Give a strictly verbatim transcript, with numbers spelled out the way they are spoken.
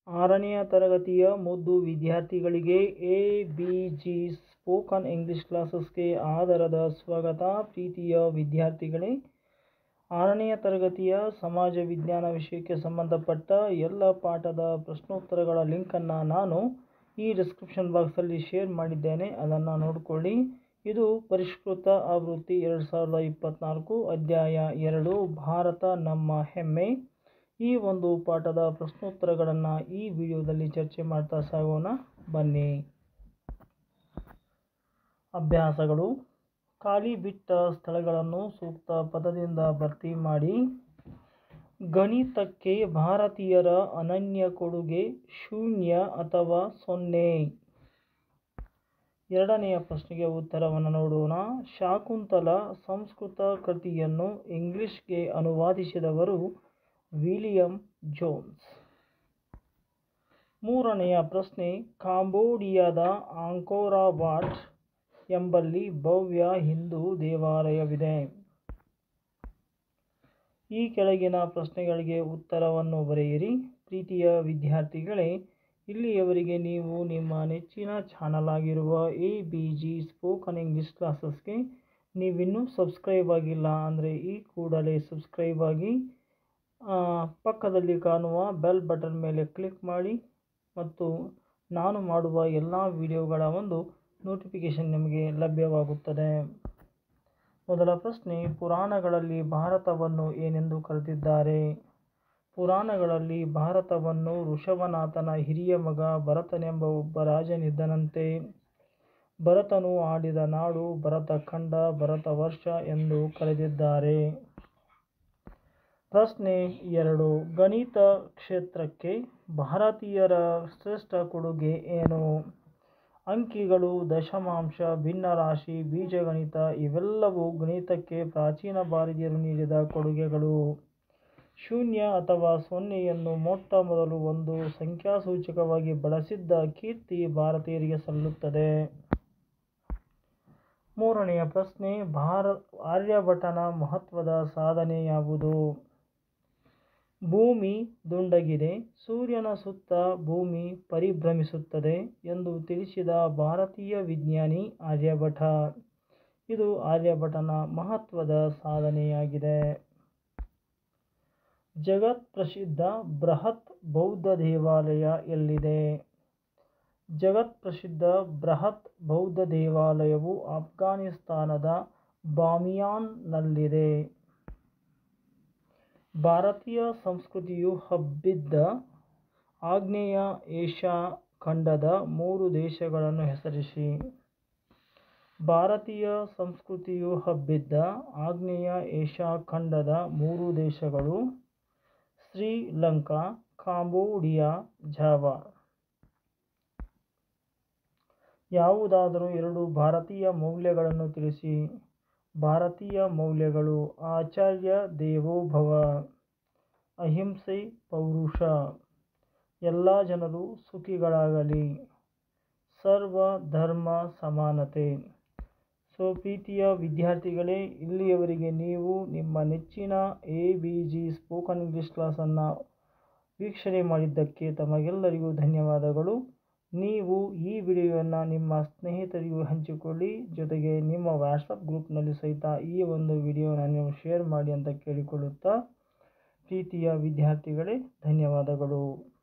ಆರನೆಯ ತರಗತಿಯ ಮುದ್ದು ವಿದ್ಯಾರ್ಥಿಗಳಿಗೆ A B G spoken English ಕ್ಲಾಸಸ್ಗೆ ಆದರದ ಸ್ವಾಗತ. ಪ್ರೀತಿಯ ವಿದ್ಯಾರ್ಥಿಗಳೇ, ಆರನೆಯ ತರಗತಿಯ ಸಮಾಜ ವಿಜ್ಞಾನ ವಿಷಯಕ್ಕೆ ಸಂಬಂಧಪಟ್ಟ ಎಲ್ಲ ಪಾಠದ ಪ್ರಶ್ನೋತ್ತರಗಳ ಲಿಂಕನ್ನು ನಾನು ಈ ಡಿಸ್ಕ್ರಿಪ್ಷನ್ ಬಾಕ್ಸಲ್ಲಿ ಶೇರ್ ಮಾಡಿದ್ದೇನೆ. ಅದನ್ನು ನೋಡಿಕೊಳ್ಳಿ. ಇದು ಪರಿಷ್ಕೃತ ಆವೃತ್ತಿ ಎರಡು ಸಾವಿರದ ಇಪ್ಪತ್ತ್ನಾಲ್ಕು ಅಧ್ಯಾಯ ಎರಡು, ಭಾರತ ನಮ್ಮ ಹೆಮ್ಮೆ. ಈ ಒಂದು ಪಾಠದ ಪ್ರಶ್ನೋತ್ತರಗಳನ್ನು ಈ ವಿಡಿಯೋದಲ್ಲಿ ಚರ್ಚೆ ಮಾಡ್ತಾ ಸಾಗೋಣ, ಬನ್ನಿ. ಅಭ್ಯಾಸಗಳು: ಖಾಲಿ ಬಿಟ್ಟ ಸ್ಥಳಗಳನ್ನು ಸೂಕ್ತ ಪದದಿಂದ ಭರ್ತಿ ಮಾಡಿ. ಗಣಿತಕ್ಕೆ ಭಾರತೀಯರ ಅನನ್ಯ ಕೊಡುಗೆ ಶೂನ್ಯ ಅಥವಾ ಸೊನ್ನೆ? ಎರಡನೆಯ ಪ್ರಶ್ನೆಗೆ ಉತ್ತರವನ್ನು ನೋಡೋಣ. ಶಾಕುಂತಲ ಸಂಸ್ಕೃತ ಕೃತಿಯನ್ನು ಇಂಗ್ಲಿಷ್ಗೆ ಅನುವಾದಿಸಿದವರು ವಿಲಿಯಂ ಜೋನ್ಸ್. ಮೂರನೆಯ ಪ್ರಶ್ನೆ, ಕಾಂಬೋಡಿಯಾದ ಆಂಕೋರ ವಾಟ್ ಎಂಬಲ್ಲಿ ಭವ್ಯ ಹಿಂದೂ ದೇವಾಲಯವಿದೆ. ಈ ಕೆಳಗಿನ ಪ್ರಶ್ನೆಗಳಿಗೆ ಉತ್ತರವನ್ನು ಬರೆಯಿರಿ. ಪ್ರೀತಿಯ ವಿದ್ಯಾರ್ಥಿಗಳೇ, ಇಲ್ಲಿಯವರೆಗೆ ನೀವು ನಿಮ್ಮ ನೆಚ್ಚಿನ ಚಾನಲ್ ಆಗಿರುವ A B G spoken English ಕ್ಲಾಸಸ್ಗೆ ನೀವಿನ್ನೂ ಸಬ್ಸ್ಕ್ರೈಬ್ ಆಗಿಲ್ಲ ಅಂದರೆ ಈ ಕೂಡಲೇ ಸಬ್ಸ್ಕ್ರೈಬ್ ಆಗಿ, ಪಕ್ಕದಲ್ಲಿ ಕಾಣುವ ಬೆಲ್ ಬಟನ್ ಮೇಲೆ ಕ್ಲಿಕ್ ಮಾಡಿ ಮತ್ತು ನಾನು ಮಾಡುವ ಎಲ್ಲ ವಿಡಿಯೋಗಳ ಒಂದು ನೋಟಿಫಿಕೇಷನ್ ನಿಮಗೆ ಲಭ್ಯವಾಗುತ್ತದೆ. ಮೊದಲ ಪ್ರಶ್ನೆ, ಪುರಾಣಗಳಲ್ಲಿ ಭಾರತವನ್ನು ಏನೆಂದು ಕರೆದಿದ್ದಾರೆ? ಪುರಾಣಗಳಲ್ಲಿ ಭಾರತವನ್ನು ಋಷಭನಾಥನ ಹಿರಿಯ ಮಗ ಭರತನೆಂಬ ಒಬ್ಬ ರಾಜನಿದ್ದನಂತೆ. ಭರತನು ಆಳಿದ ನಾಡು ಭರತಖಂಡ, ಭರತವರ್ಷ ಎಂದು ಕರೆದಿದ್ದಾರೆ. ಪ್ರಶ್ನೆ ಎರಡು, ಗಣಿತ ಕ್ಷೇತ್ರಕ್ಕೆ ಭಾರತೀಯರ ಶ್ರೇಷ್ಠ ಕೊಡುಗೆ ಏನು? ಅಂಕಿಗಳು, ದಶಮಾಂಶ, ಭಿನ್ನರಾಶಿ, ಬೀಜಗಣಿತ ಇವೆಲ್ಲವೂ ಗಣಿತಕ್ಕೆ ಪ್ರಾಚೀನ ಭಾರತೀಯರು ನೀಡಿದ ಕೊಡುಗೆಗಳು. ಶೂನ್ಯ ಅಥವಾ ಸೊನ್ನೆಯನ್ನು ಮೊಟ್ಟ ಮೊದಲು ಒಂದು ಸಂಖ್ಯಾಸೂಚಕವಾಗಿ ಬಳಸಿದ್ದ ಕೀರ್ತಿ ಭಾರತೀಯರಿಗೆ ಸಲ್ಲುತ್ತದೆ. ಮೂರನೆಯ ಪ್ರಶ್ನೆ, ಭಾರ ಆರ್ಯಭಟನ ಮಹತ್ವದ ಸಾಧನೆ ಯಾವುದು? ಭೂಮಿ ದುಂಡಗಿದೆ, ಸೂರ್ಯನ ಸುತ್ತ ಭೂಮಿ ಪರಿಭ್ರಮಿಸುತ್ತದೆ ಎಂದು ತಿಳಿಸಿದ ಭಾರತೀಯ ವಿಜ್ಞಾನಿ ಆರ್ಯಭಟ. ಇದು ಆರ್ಯಭಟನ ಮಹತ್ವದ ಸಾಧನೆಯಾಗಿದೆ. ಜಗತ್ ಪ್ರಸಿದ್ಧ ಬೃಹತ್ ಬೌದ್ಧ ದೇವಾಲಯ ಎಲ್ಲಿದೆ? ಜಗತ್ ಪ್ರಸಿದ್ಧ ಬೃಹತ್ ಬೌದ್ಧ ದೇವಾಲಯವು ಅಫ್ಘಾನಿಸ್ತಾನದ ಬಾಮಿಯಾನ್ನಲ್ಲಿದೆ. ಭಾರತೀಯ ಸಂಸ್ಕೃತಿಯು ಹಬ್ಬಿದ್ದ ಆಗ್ನೇಯ ಏಷ್ಯಾ ಖಂಡದ ಮೂರು ದೇಶಗಳನ್ನು ಹೆಸರಿಸಿ. ಭಾರತೀಯ ಸಂಸ್ಕೃತಿಯು ಹಬ್ಬಿದ್ದ ಆಗ್ನೇಯ ಏಷ್ಯಾ ಖಂಡದ ಮೂರು ದೇಶಗಳು ಶ್ರೀಲಂಕಾ, ಕಾಂಬೋಡಿಯಾ, ಜಾವಾ. ಯಾವುದಾದರೂ ಎರಡು ಭಾರತೀಯ ಮೌಲ್ಯಗಳನ್ನು ತಿಳಿಸಿ. ಭಾರತೀಯ ಮೌಲ್ಯಗಳು: ಆಚಾರ್ಯ ದೇವೋ ಭವ, ಅಹಿಂಸೆ, ಪೌರುಷ, ಎಲ್ಲ ಜನರು ಸುಖಿಗಳಾಗಲಿ, ಸರ್ವ ಧರ್ಮ ಸಮಾನತೆ. ಸೊ ಪ್ರೀತಿಯ ವಿದ್ಯಾರ್ಥಿಗಳೇ, ಇಲ್ಲಿಯವರೆಗೆ ನೀವು ನಿಮ್ಮ ನೆಚ್ಚಿನ A B G spoken English ಕ್ಲಾಸನ್ನು ವೀಕ್ಷಣೆ ಮಾಡಿದ್ದಕ್ಕೆ ತಮಗೆಲ್ಲರಿಗೂ ಧನ್ಯವಾದಗಳು. ನೀವು ಈ ವಿಡಿಯೋವನ್ನು ನಿಮ್ಮ ಸ್ನೇಹಿತರಿಗೂ ಹಂಚಿಕೊಳ್ಳಿ, ಜೊತೆಗೆ ನಿಮ್ಮ ವಾಟ್ಸಪ್ ಗ್ರೂಪ್ನಲ್ಲಿ ಸಹಿತ ಈ ಒಂದು ವಿಡಿಯೋನ ನೀವು ಶೇರ್ ಮಾಡಿ ಅಂತ ಕೇಳಿಕೊಳ್ಳುತ್ತಾ, ಪ್ರೀತಿಯ ವಿದ್ಯಾರ್ಥಿಗಳೇ, ಧನ್ಯವಾದಗಳು.